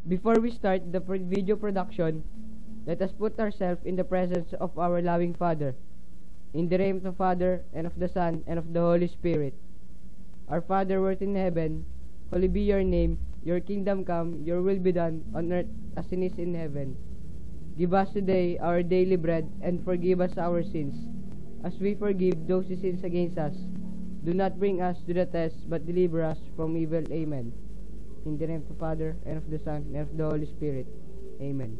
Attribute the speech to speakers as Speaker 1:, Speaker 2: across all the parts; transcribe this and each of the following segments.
Speaker 1: Before we start the video production, let us put ourselves in the presence of our loving Father. In the name of the Father, and of the Son, and of the Holy Spirit. Our Father who art in heaven, holy be your name. Your kingdom come, your will be done, on earth as it is in heaven. Give us today our daily bread, and forgive us our sins, as we forgive those who sin against us. Do not bring us to the test, but deliver us from evil. Amen. In the name of the Father, and of the Son, and of the Holy Spirit. Amen.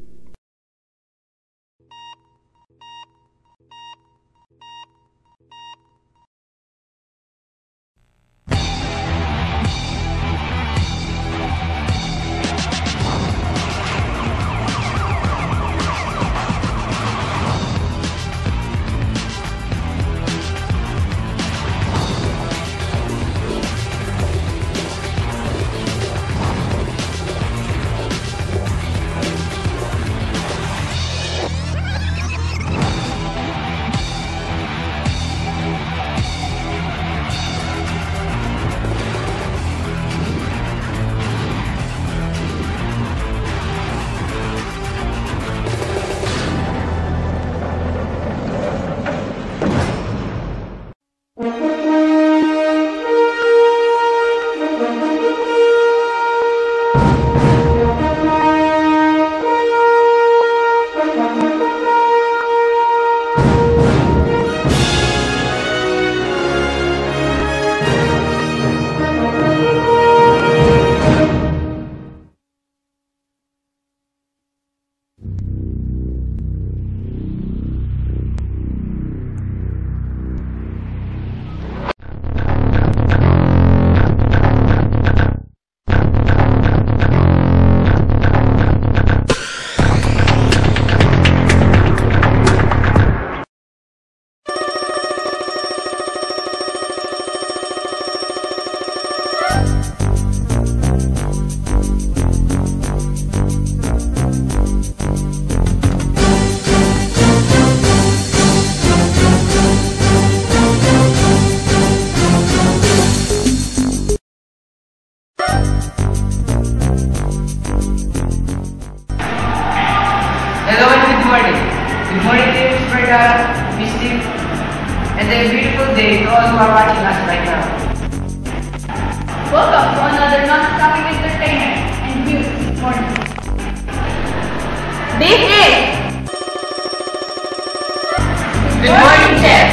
Speaker 2: Hello and good morning. Good morning to Miss Vergara, Miss Steve, and a beautiful day to all who are watching us right now.
Speaker 3: Welcome to another non-stopping entertainment and news morning. This is
Speaker 2: Good morning, Chef.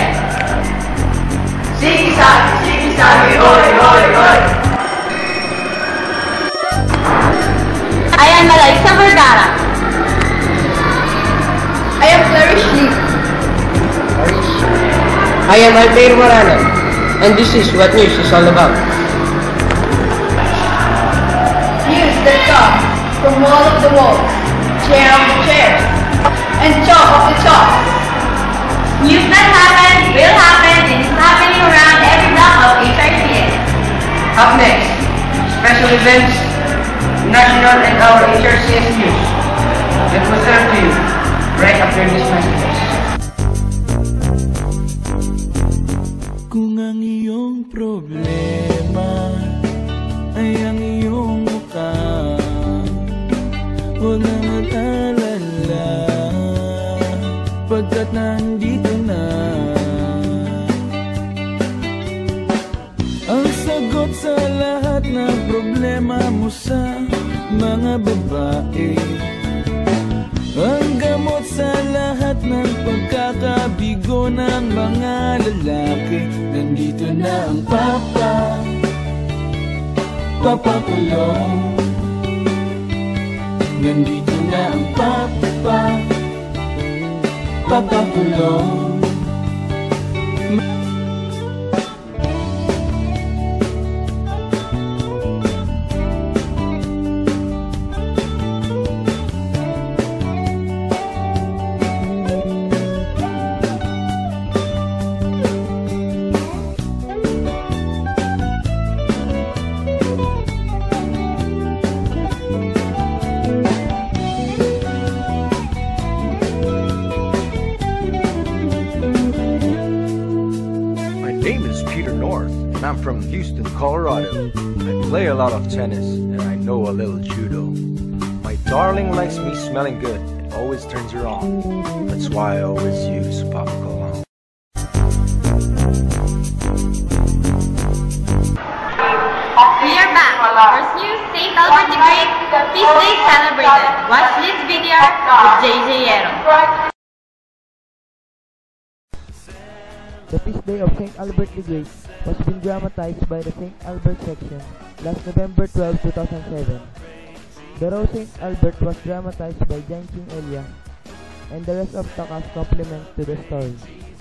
Speaker 2: Siki sabi, hoy, hoy, hoy.
Speaker 3: I am Malaysia Vergara. I am Clarice Lee.
Speaker 1: I am Altair Morano, and this is what news is all about.
Speaker 3: News that come from wall of the wall, chair of the chair, and chalk of the chalk. News that happened, will happen, and is happening around every block of HRCS.
Speaker 2: Up next, special events, national and our HRCS news that will serve to you right after these messages.
Speaker 4: Kung ang iyong problema ay ang iyong mukha, huwag na mag-alala, pagkat nandito na ang sagot sa lahat ng problema mo sa mga babae, ang gamot sa lahat ng pagkakabigo ng mga lalaki. Nandito na ang papakulong. Nandito na ang papakulong.
Speaker 5: and I'm from Houston, Colorado. I play a lot of tennis and I know a little judo. My My darling likes me smelling good. It always turns her on. That's why I always use Papa Cologne.
Speaker 3: We are back. First news, St. Albert the Great Feast Day celebrated. Watch this video with JJ Yero.
Speaker 1: The feast day of St. Albert the Great was been dramatized by the St. Albert section last November 12, 2007. The role St. Albert was dramatized by Jan King Elia, and the rest of the cast complement to the story.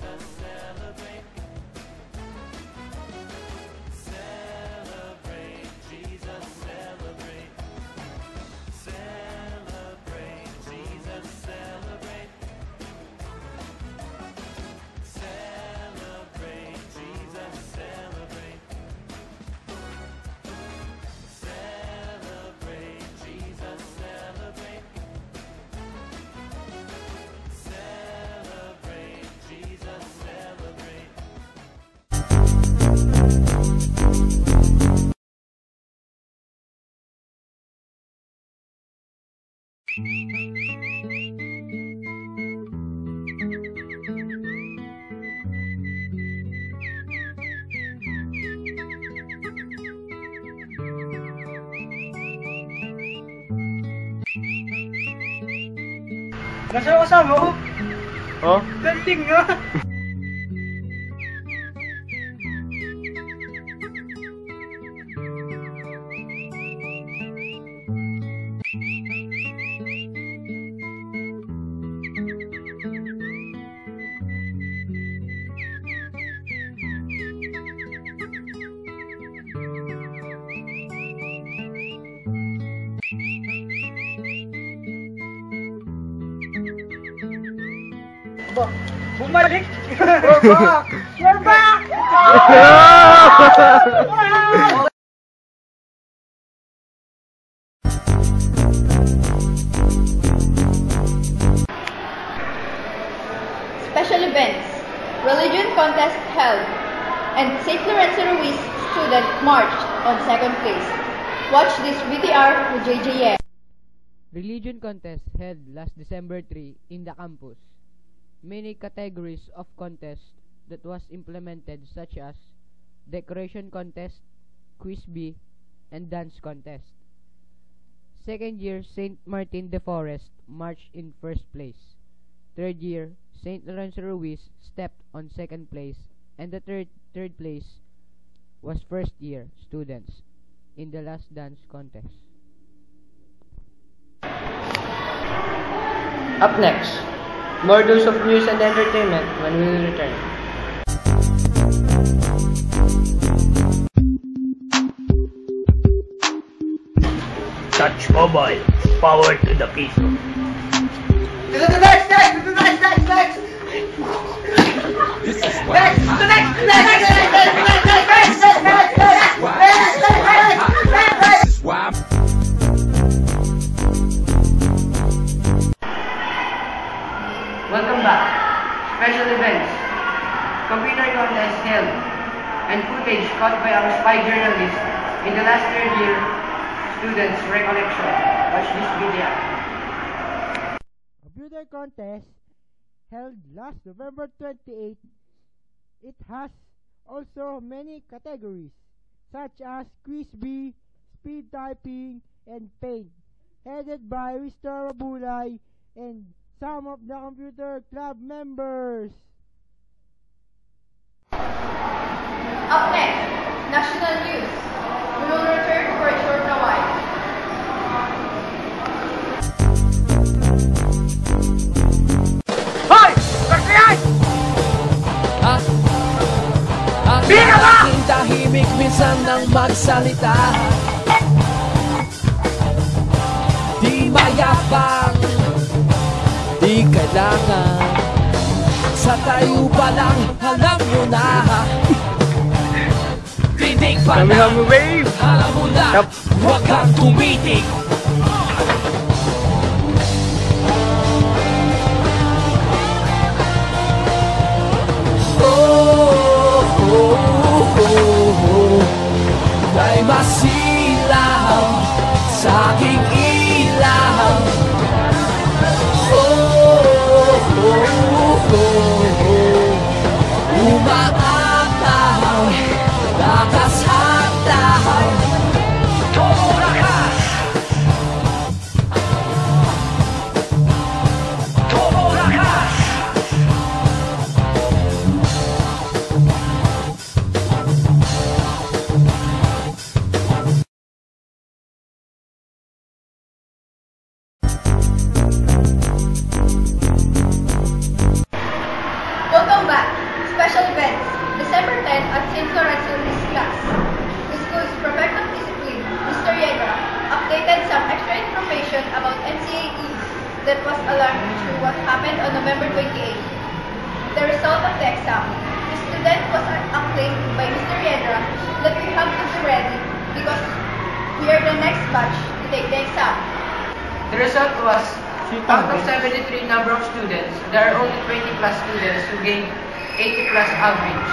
Speaker 2: Nasa ako kasama ko?
Speaker 5: Oh?
Speaker 2: Galing nga! Bumalik! We're back! We're back!
Speaker 3: Special events. Religion contest held. And St. Lorenzo Ruiz student marched on second place. Watch this VTR with JJ Yero.
Speaker 1: Religion contest held last December 3 in the campus. Many categories of contest that was implemented such as decoration contest, quiz bee, and dance contest. Second year St. Martin de Forest marched in first place. Third year St. Lorenzo Ruiz stepped on second place, and the third place was first year students in the last dance contest.
Speaker 2: Up next, more dose of news and entertainment when we return.
Speaker 6: Touch Mobile, power to the piso.
Speaker 2: Next! This is Welcome back. Special events. Computer contest held and footage caught by our spy journalists in the last third year students' recollection. Watch this video.
Speaker 1: Computer contest held last November 28. It has also many categories such as quiz bee, speed typing, and paint, headed by Mr. Rabulay and some of the computer club members.
Speaker 3: Up next, national news. We will return for a short while.
Speaker 2: Hoy! Bakit?
Speaker 4: Ang aking tahimik minsan nang magsalita, di mayapang, di kailangan. Sa tayo pa lang, alam mo na. Titig pa lang, alam mo na. Huwag kang tumitig. Ay masilaw sa aking ilaw.
Speaker 3: was alarmed through what happened on November 28. The result of the exam. The student was acclaimed by Mr. Riedra that we have to be ready because we are the next batch to take the exam.
Speaker 2: The result was, out of 73 number of students, there are only 20 plus students who gained 80 plus average.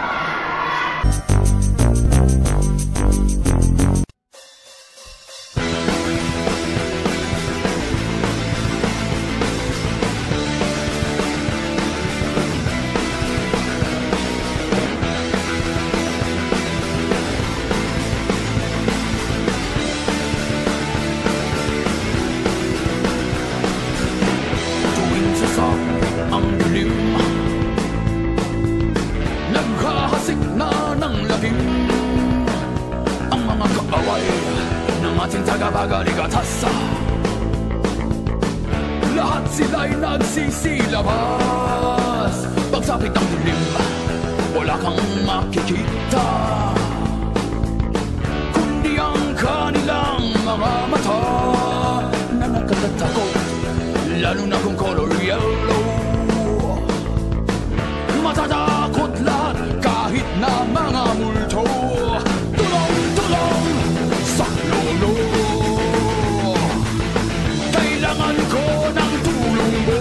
Speaker 4: Ang dilim, naghahasik na ng lagim ang mga kaaway ng ating tagapagligtas. Lahat sila'y nagsisilabas. Pagsapit ng dilim, wala kang makikita, kundi ang kanilang mga mata na nakakatakot, lalo na kung color yellow. Matatakot lahat kahit na mga multo. Tulong, tulong sa lolo, kailangan ko ng tulong mo.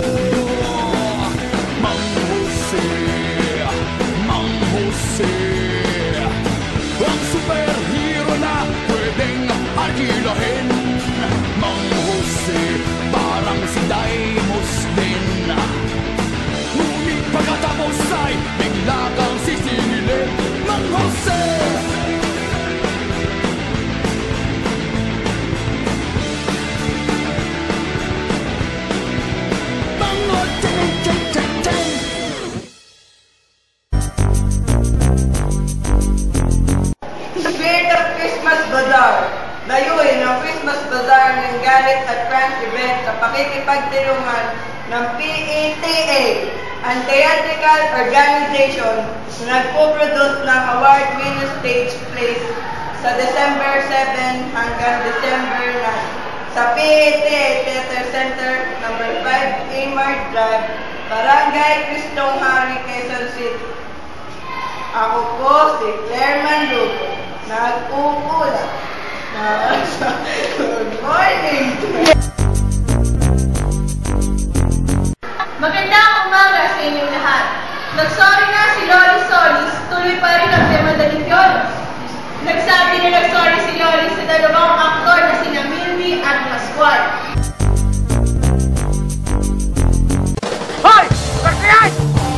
Speaker 4: Mang Jose, Mang Jose, ang superhero na pwedeng alkilahin. Mang Jose, parang si Daimos din, ngunit pagkatapos ay bigla kang sisingilin. Mang Jose, Mang Jose,
Speaker 7: Spirit of Christmas Bazaar. Layuin ng Christmas Bazaar ng Galit at Friends event sa pakikipagtulungan ng PETA, ang theatrical organization na nagpo-produce ng award-winning stage plays sa December 7 hanggang December 9 sa PETA Theater Center, number 5 Amart Drive, Barangay Cristong Hari, Quezon City. Ako po si Claire Mandugo, nag-upula. Good morning!
Speaker 3: Magandang umaga sa inyong lahat. Nagsorry na si Loli Solis, tuloy pa rin ang tema Dalikyonos. Nagsabi na nagsorry si Loli sa dalawang aktor na sina Milby at Pascual.
Speaker 6: Hoy! Kasiyan!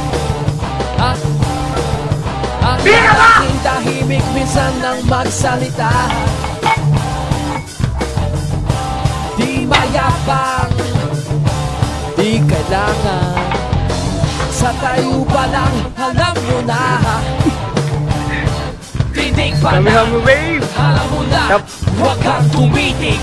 Speaker 6: Bira ka!
Speaker 8: Tahimik minsan nang magsalita, di mayabang, di kailangan. Sa tayo pa lang, alam mo na. Titig pa lang, alam mo na. Huwag kang tumitig.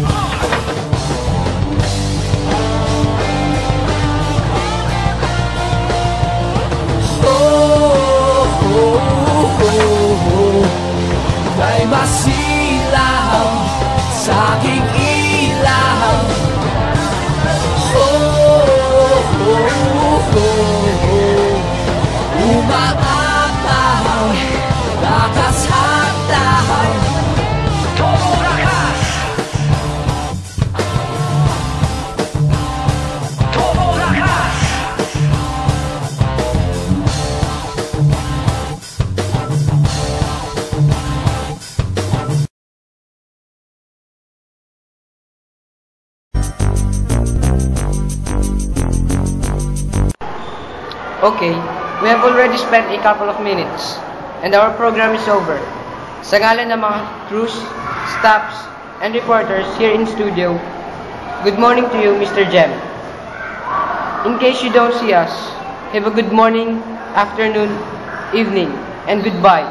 Speaker 8: Ay masilaw sa aking ilaw. Umaataw, lakas hataw, todo lakas, todo lakas.
Speaker 2: Okay, we have already spent a couple of minutes, and our program is over. Sa ngalan ng mga crews, staffs, and reporters here in studio, good morning to you, Mr. Jem. In case you don't see us, have a good morning, afternoon, evening, and goodbye.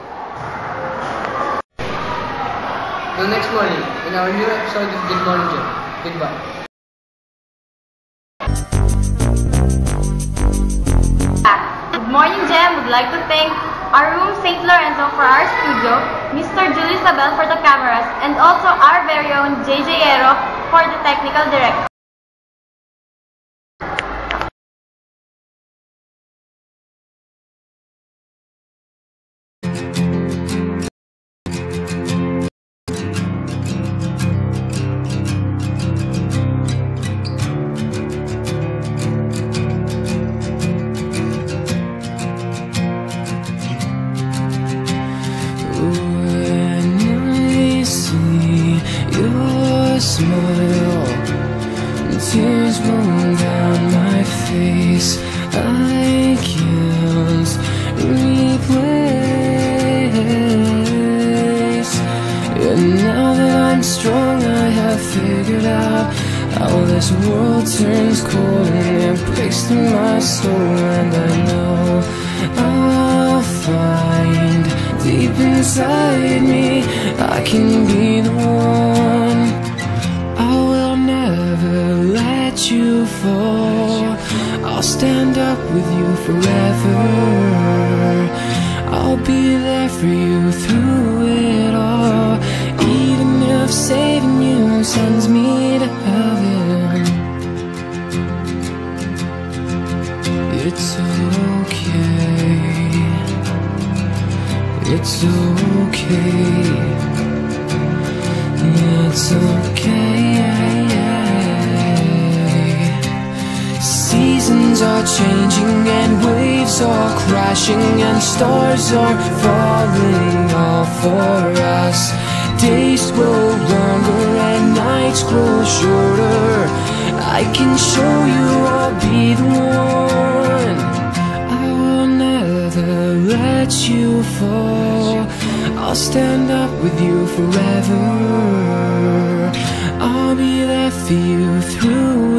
Speaker 2: Till next morning, in our new episode of Good Morning Jem. Goodbye.
Speaker 3: Good morning, Jem. Would like to thank our room St. Lorenzo for our studio, Mr. Julie Sabel for the cameras, and also our very own JJ Ero for the technical director.
Speaker 4: smile, tears roll down my face. I can't replace. And now that I'm strong, I have figured out how this world turns cold and it breaks through my soul. And I know I'll find deep inside me I can be the one. I will never let you fall. I'll stand up with you forever. I'll be there for you through it all, even if saving you sends me to heaven. It's okay. It's okay. It's okay. Seasons are changing and waves are crashing and stars are falling all for us. Days grow longer and nights grow shorter. I can show you I'll be the one. I will never let you fall. I'll stand up with you forever. I'll be there for you through